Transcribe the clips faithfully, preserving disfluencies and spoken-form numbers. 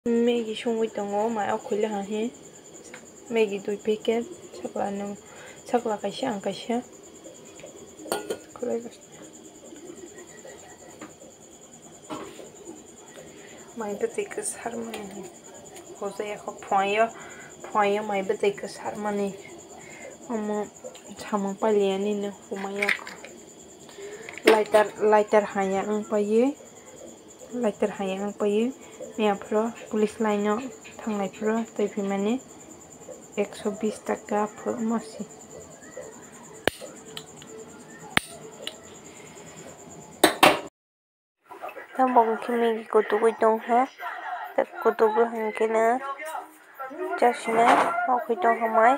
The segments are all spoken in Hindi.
Maggi संबाय दङ मायाव खैला हाहे Maggi दुइ पेकेट साक्ला नों साक्ला खायसे आं खायसे माइ बेदैखौ सारमाने हजायाखौ फुवायो फुवायो माइ बेदैखौ सारमाने हम साम पालियानिनो हमायाखौ लाइटार लाइटार हाया आं पायो लाइटार हाया आं पायो मैयाफ्रा पुलिस लाइनाव थांनायफ्रा दैफै माने एकस' बिस थाखा मासि दा बंखि मेगि कुतुबै दं हा दा कुतुबै हांकेना जासिना मावखै दं हमाय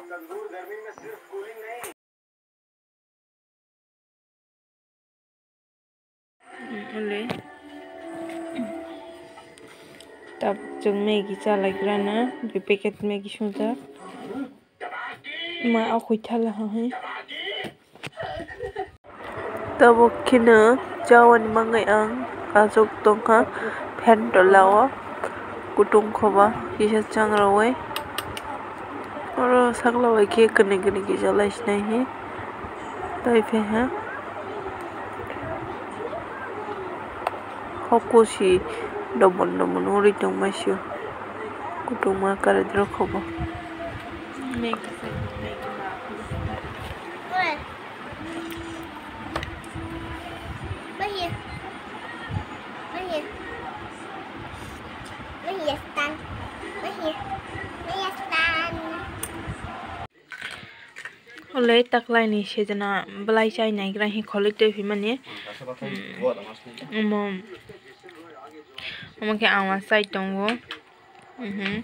ओले तब जों मेगि जालायग्राना दुइ पेकेट मेगि संजा मा आखैथाला हाहे तब खिनो जावानि मांगाय आं आजक दंहा फेन्टलावा कुटुं खबा किसा चांगरावै और सागलावै के कने कने की जलाइसनाय ही ताइफे है हकुशी डबन डबन उरि दं मासियो कुटुं मा करे द्र खबा मेगि से मेगि मा Mahir. Mahir. Mahir stan. Mahir. Mahir stan. Oleh taklai ni sejana belai cai naikra hi kholik te himane. Umum. Umum ke awas cai tongo. Mhm.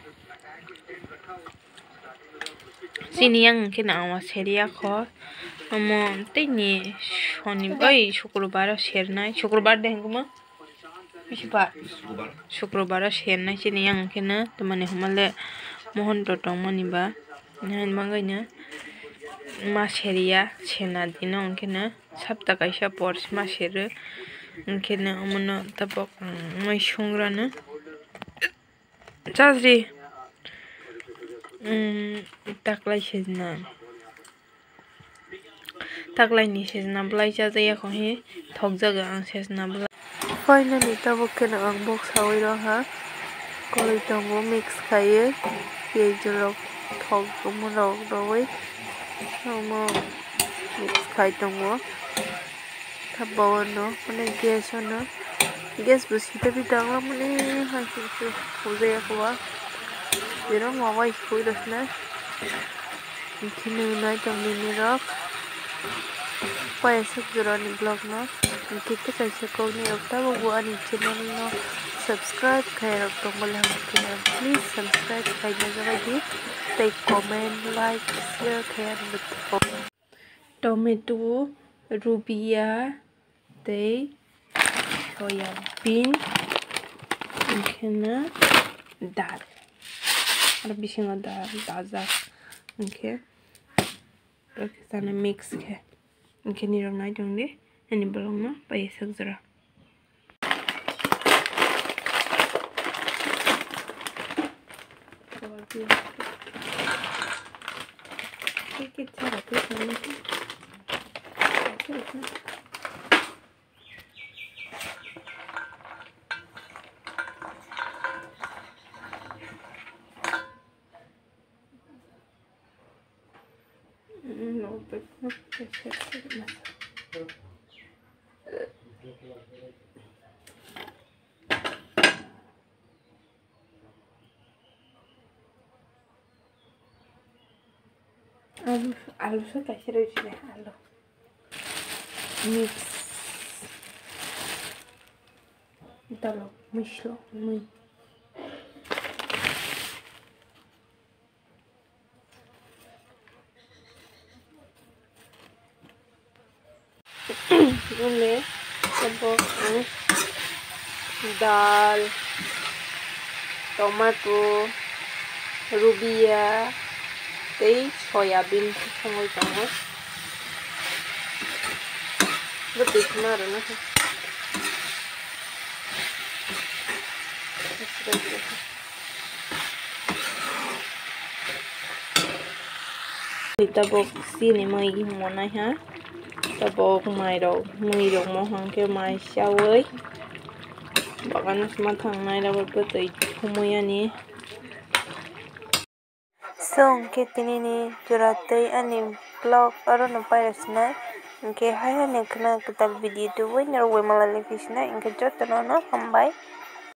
Sini yang ke na awas seria kho. Umum tini shoni oi शुक्रबार शेरनाय शुक्रबार देहंगमा बिसिबा शुक्रबार शेरनाय सिनि आं केनो तमाने हमले मोहन टटं मनिबा नहन मंगायनो मा शेरिया सेना दिनो अंकेनो सप्ता कायसा पर्स मा शेरो अंकेनो अमनो तबक मै संग्रानो जाजरि ताकलाय सेजना ताकलायनि सेजना ब्लाय जाजाया खहे थक जागा आं सेजना ब्ला फाइनली तब केनो आं बक्स हावै रहा कलै दंगो मिक्स खायो ये जरक थक गमरक दवै हम मिक्स खाय दंगो थाबावनो माने गेस होनो गेस बुसिते भी दांला माने हासिसो होजाया खवा जेरा मावा इसखोय रसना इखिनो नाय तंगिनि रक पैसा जुरानी ब्लॉग ना कितने कैसे कोनी रखता वो वो आनी चैनल ना सब्सक्राइब कर रखता हूँ मतलब हम प्लीज सब्सक्राइब करने जगह दी टेक कमेंट लाइक शेयर कर मत टोमेटो रुबिया ते सोयाबीन इनके दाल और बिशेंगा दाल ताज़ा इनके रखने मिक्स है इनके निरम नाइ दंगे एनि बलंगना बाय सगजरा के छारा के सामने no but no आलू आलू से कैसे रही है आलू मिक्स डालो मिश्लो मुई बोले सब दाल टमाटो रुबिया ते सोयाबीन संगै दङ बेखौनो आरोना tabok sini mai monai ha tabok mai rok mui rok mohang ke mai sawoi bagan semua tangnai rok betai humuyani song ke tinini juratei ani vlog aro no pairasna ke haya ne khna kital video tu wai nar wai malali kisna inke jotono no hambai